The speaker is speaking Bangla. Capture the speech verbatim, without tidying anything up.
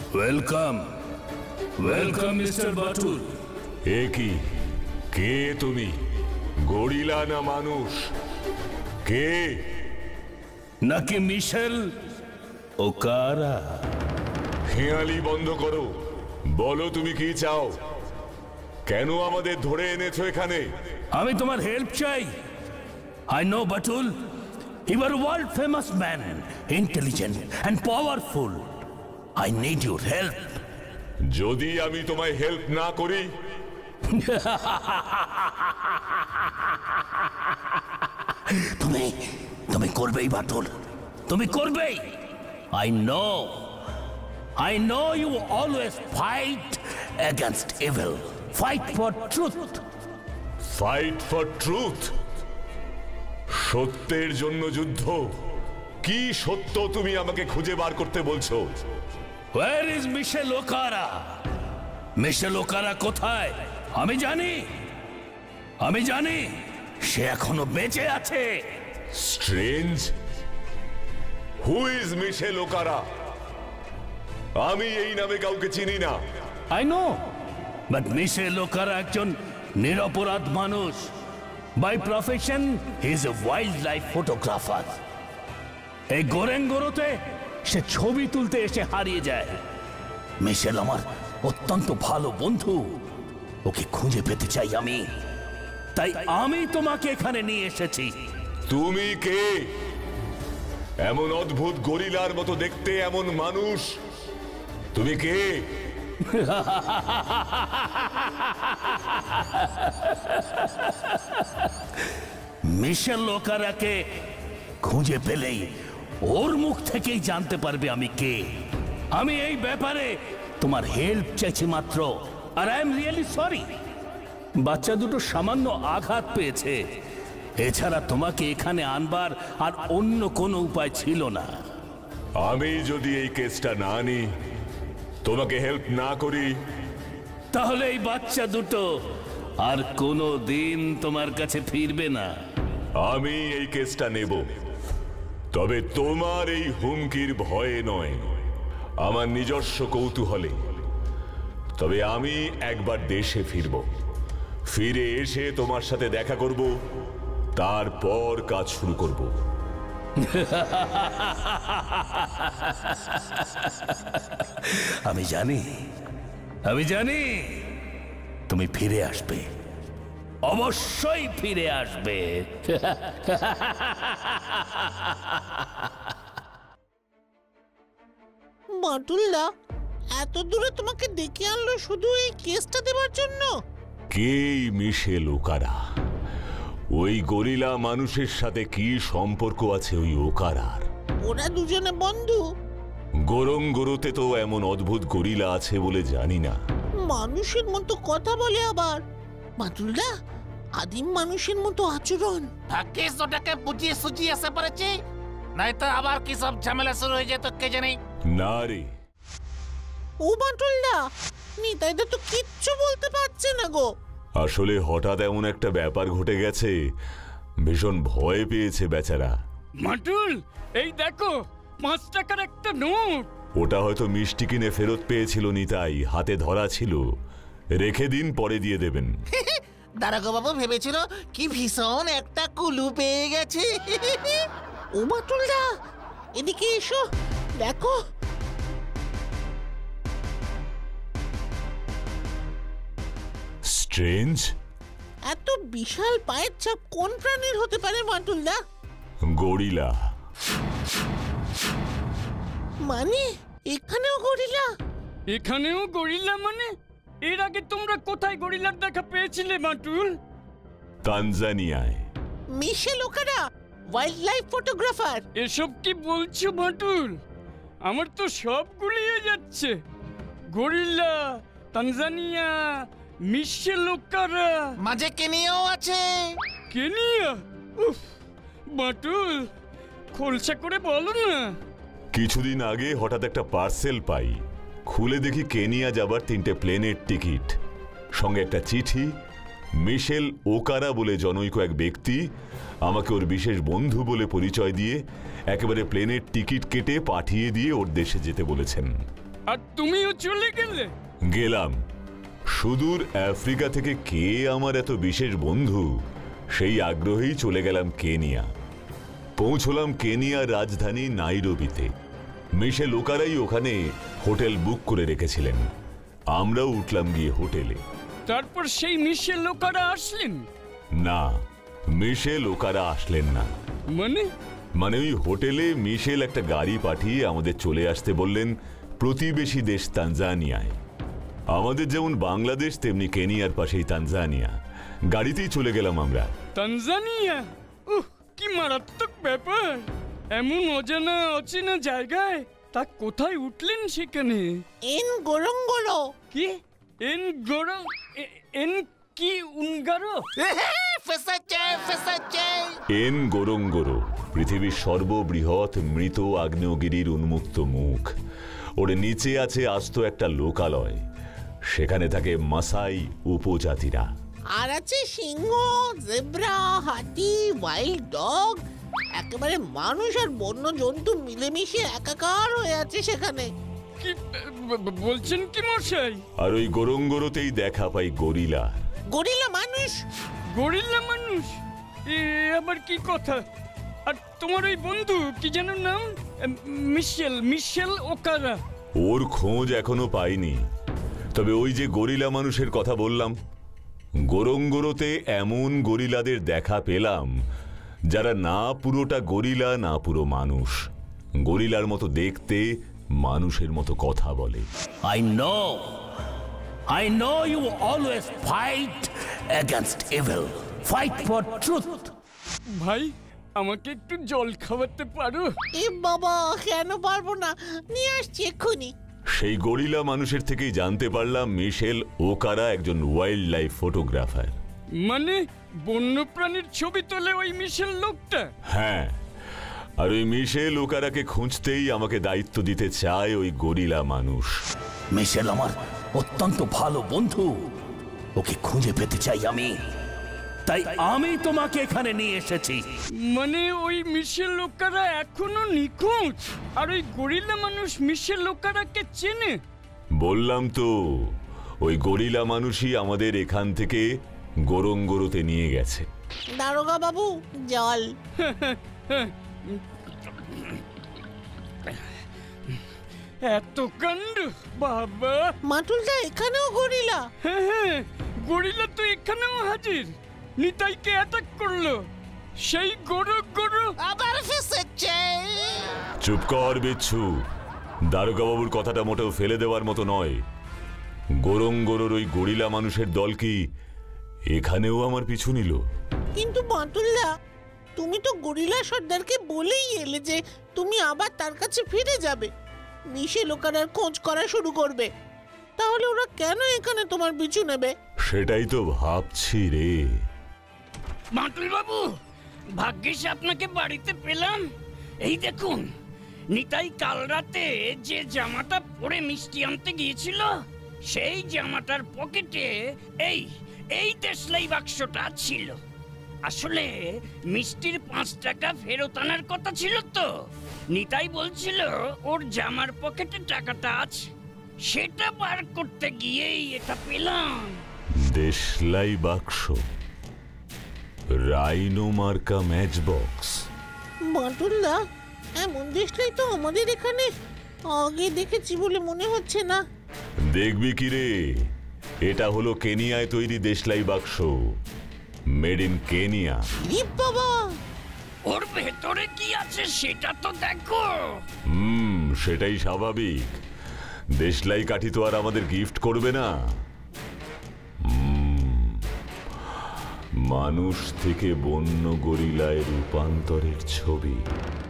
Welcome welcome mister Batul. এ কি, কে তুমি? গরিলা না মানুষ? কে? নাকি মিশেল ওকারা? হেঁয়ালি বন্ধ করো, বলো তুমি কি চাও? কেন আমাদের ধরে এনেছো এখানে? আমি তোমার হেল্প চাই। I know Batul, you are world famous man, intelligent and powerful. I need your help. যদি আমি তোমায় হেল্প না করি? তুমি তুমি করবেই বাটুল, তুমি করবেই। I know I know you always fight against evil, fight for truth. Fight for truth? সত্যের জন্য যুদ্ধ? কি সত্য তুমি আমাকে খুঁজে বার করতে বলছো? Where is মিশেল ওকারা? মিশেল ওকারা কোথায়? আমি জানি আমি জানি সে এখনো বেঁচে আছে। Strange, who is Michel Okara? আমি এই নামে কাউকে চিনি না। I know, but Michel Okara একজন নিরপরাধ মানুষ। By profession he is a wildlife photographer. এই গোরেঙ্গোরোতে সে ছবি তুলতে এসে হারিয়ে যায়। মিশেল আমার অত্যন্ত ভালো বন্ধু, ওকে খুঁজে পেতে চাই আমি, তাই আমি তোমাকে এখানে নিয়ে এসেছি। তুমি কে? এমন অদ্ভুত গরিলার মতো দেখতে এমন মানুষ, তুমি কে? মিশেল ওকারাকে খুঁজে পেলেই ওর মুখ থেকেই জানতে পারবে আমি কে। আমি এই ব্যাপারে তোমার হেল্প চাইছি মাত্র। আর আই এম রিয়েলি সরি, বাচ্চা দুটো সামান্য আঘাত পেয়েছে। এছাড়া তোমাকে এখানে আনবার আর অন্য কোনো উপায় ছিল না। আমি যদি এই কেসটা না নিই, তোমাকে হেল্প না করি, তাহলে এই বাচ্চা দুটো আর কোনো দিন তোমার কাছে ফিরবে না। আমি এই কেসটা নেব, তবে তোমার এই হুমকির ভয়ে নয়, আমার নিজস্ব কৌতূহলে। তবে আমি একবার দেশে ফিরব, ফিরে এসে তোমার সাথে দেখা করব, তারপর কাজ শুরু করব। আমি জানি আমি জানি তুমি ফিরে আসবে, অবশ্যই ফিরে আসবে। বাটুলদা এত দূরে তোমাকে ডেকে আনলো শুধু এই কেসটা দেওয়ার জন্য? কে মিশেল ওকারা? ওই গরিলা মানুষের সাথে কি সম্পর্ক আছে ওই ওকারার? ওরা দুজনে বন্ধু। গোরঙ্গোরোতে তো এমন অদ্ভুত গরিলা আছে বলে জানি না। মানুষের মতো কথা বলে আবার। বাটুলদা, আদিম মানুষের মতো আচরণ। ভাগ্যিস ওটাকে বুঝিয়ে সুঝিয়ে এসে পড়েছি, নয়তো আবার কি সব ঝামেলা শুরু হয়ে যেত কে জানে। না রে। ও বাটুলদা, নিতাইদা তো কিচ্ছু বলতে পারছে না গো। আসলে হঠাৎ এমন একটা ব্যাপার ঘটে গেছে, ভীষণ ভয় পেয়েছে বেচারা। মাটুল, এই দেখো পাঁচ টাকার একটা নোট। ওটা হয়তো মিষ্টি কিনে ফেরত পেয়েছিল নিতাই, হাতে ধরা ছিল। রেখে দিন, পরে দিয়ে দেবেন। দারোগা বাবু ভেবেছিল কি ভীষণ একটা কুলু পেয়ে গেছে। ও বাটুলদা, এদিকে এসো, দেখো। স্ট্রেঞ্জ, এত বিশাল পায়ের ছাপ কোন প্রাণীর হতে পারে বাটুলদা? গরিলা। মানে এখানেও গরিলা? এখানেও গরিলা মানে? এর আগে তোমরা কোথায় গরিলার দেখা পেয়েছিলে বাটুল? তানজানিয়ায়। Michel Okara, wildlife photographer. এসব কি বলছো বাটুল? আমার তো সব গুলিয়ে যাচ্ছে। গরিলা, তানজানিয়া, মিশেল ওকারা, মাঝে কেনিয়াও আছে। কেনিয়া? উফ বাটুল, খোলসা করে বলো না। কিছুদিন আগে হঠাৎ একটা পার্সেল পাই, খুলে দেখি কেনিয়া যাবার তিনটে প্লেনের টিকিট, সঙ্গে একটা চিঠি। মিশেল ওকারা বলে জনৈক এক ব্যক্তি আমাকে ওর বিশেষ বন্ধু বলে পরিচয় দিয়ে একেবারে প্লেনের টিকিট কেটে পাঠিয়ে দিয়ে ওর দেশে যেতে বলেছেন। আর তুমিও চলে গেলে? গেলাম। সুদূর আফ্রিকা থেকে কে আমার এত বিশেষ বন্ধু, সেই আগ্রহেই চলে গেলাম কেনিয়া। পৌঁছলাম কেনিয়ার রাজধানী নাইরোবিতে। মিশেল ওকারাই ওখানে হোটেল বুক করে রেখেছিলেন। আমরাও উঠলাম গিয়ে হোটেলে। তারপর সেই মিশেল ওকারা আসলেন? না, মিশেল ওকারা আসলেন না। মানে? মানে ওই হোটেলে মিশেল একটা গাড়ি পাঠিয়ে আমাদের চলে আসতে বললেন প্রতিবেশী দেশ তানজানিয়ায়। আমাদের যেমন বাংলাদেশ তেমনি কেনিয়ার পাশেই তানজানিয়া। গাড়িতেই চলে গেলাম আমরা। তানজানিয়া? উহ, কি মারাত্মক ব্যাপার! এমন অজানা অচেনা জায়গায় তা কোথায় উঠলেন সেখানে? Ngorongoro. কি? এন গরং? এন কি উনগারো? ফেসেছে ফেসেছে এন গোরঙ্গোরো পৃথিবীর সর্ববৃহৎ মৃত আগ্নেয়গিরির উন্মুক্ত মুখ। ওর নিচে আছে আস্ত একটা লোকালয়। সেখানে থাকে মাসাই উপজাতিরা। আর আছে সিংহ, জেব্রা, হাতি, ওয়াইল্ড ডগ, একেবারে মানুষ আর বন্য জন্তু মিলেমিশে একাকার হয়ে আছে সেখানে। কি ব- ব- বলছেন কি মশাই? আর ওই গোরঙ্গোরোতেই দেখা পাই গরিলা। গরিলা মানুষ? গরিলা মানুষ? এ আবার কি কথা? আর তোমার ওই বন্ধু কি যেন নাম? এম, মিশেল মিশেল ওকারা। ওর খোঁজ এখনো পাইনি। তবে ওই যে গরিলা মানুষের কথা বললাম, গোরঙ্গোরোতে এমন গরিলাদের দেখা পেলাম যারা না পুরোটা গরিলা না পুরো মানুষ। গরিলার মতো দেখতে, মানুষের মতো কথা বলে। I know. I know you always fight against evil. Fight for truth. ভাই, আমাকে একটু জল খাওয়াতে পারো? এ বাবা, কেন পারবো না, নিয়ে আসছি এক্ষুনি। সেই গরিলা মানুষের থেকেই জানতে পারলাম মিশেল ওকারা একজন ওয়াইল্ড লাইফ ফটোগ্রাফার। মানে বন্যপ্রাণীর ছবি তোলে ওই মিশেল লোকটা? হ্যাঁ, আর ওই মিশেল ওকারাকে খুঁজতেই আমাকে দায়িত্ব দিতে চায় ওই গরিলা মানুষ। মিশেল আমার অত্যন্ত ভালো বন্ধু। ওকে খুঁজে পেতে চাই আমি, তাই আমি তোমাকে এখানে নিয়ে এসেছি। মানে ওই মিশেল লোকারা এখনো নিখোঁজ? আর ওই গরিলা মানুষ মিশেল লোকারাকে চেনে? বললাম তো, ওই গরিলা মানুষই আমাদের এখান থেকে গোরঙ্গোরোতে নিয়ে গেছে। দারোগা বাবু, জল। এত কাণ্ড বাবা! মাটুলদা, এখানেও গরিলা? হ্যাঁ হ্যাঁ, গরিলা তো এখানেও হাজির। নিতাইকে অ্যাটাক করলো সেই গরু গরু। আবার ফেসেছে। চুপ কর বিচ্ছু। দারোগা বাবুর কথাটা মোটেও ফেলে দেওয়ার মতো নয়। গোরঙ্গোরোর ওই গরিলা মানুষের দল কি এখানেও আমার পিছু নিল? কিন্তু মাটুলদা, তুমি তো গরিলা সর্দারকে বলেই এলে যে তুমি আবার তার কাছে ফিরে যাবে, মিশেল ওকারার খোঁজ করা শুরু করবে। তাহলে ওরা কেন এখানে তোমার পিছু নেবে? সেটাই তো ভাবছি রে। মাটুল বাবু, ভাগ্যিস আপনাকে বাড়িতে পেলাম। এই দেখুন, নিতাই কাল রাতে যে জামাটা পরে মিষ্টি আনতে গিয়েছিল, সেই জামাটার পকেটে এই এই দেশলাই বাক্সটা ছিল। আসলে মিষ্টির পাঁচ টাকা ফেরত আনার কথা ছিল তো। নিতাই বলছিল ওর জামার পকেটে টাকাটা আছে। সেটা বার করতে গিয়েই এটা পেলাম। দেশলাই বাক্স, রাইনো মার্কা ম্যাচ বক্স। মাটুলদা, এমন দেশলাই তো আমাদের এখানে আগে দেখেছি বলে মনে হচ্ছে না। দেখবি কি রে, এটা হলো কেনিয়ায় তৈরি দেশলাই বাক্স, মেড ইন কেনিয়া। ই বাবা, ওর ভেতরে কি আছে সেটা তো দেখো। হুম, সেটাই স্বাভাবিক। দেশলাই কাঠি তো আর আমাদের গিফট করবে না। মানুষ থেকে বন্য গরিলায় রূপান্তরের ছবি।